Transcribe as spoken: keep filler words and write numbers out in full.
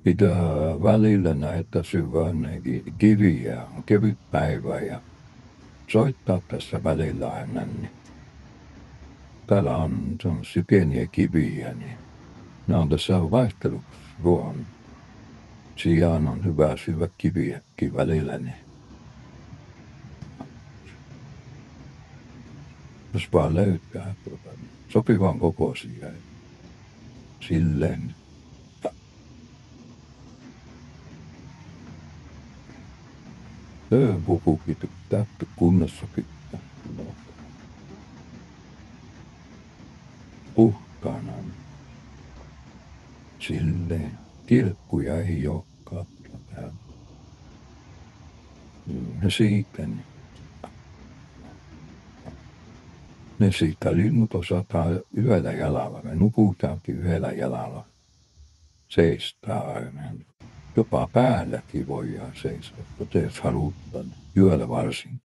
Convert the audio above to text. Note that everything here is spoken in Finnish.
Pitää välillä näitä syvännekin kiviä, on kevyt päivä ja soittaa tässä välillä ennen. Niin täällä on, on sykeniä kiviä, niin nämä on tässä vaihteluksi ruoan sijaan on hyvä syvä kiviäkin välillä. Niin jos vaan löytää tuota, sopivan kokoisia silleen. Pukukin pitää kunnossa pitää. Puhtaana. Silleen. Tilkkuja ei olekaan täällä. Ne siitä, niin. Ne siitä linnut osataan yhdellä jalalla. Me nukutaankin yhdellä jalalla. Seistää aina. Jopa päälläkin voidaan seistä, jos halutaan. Yöllä varsinkin.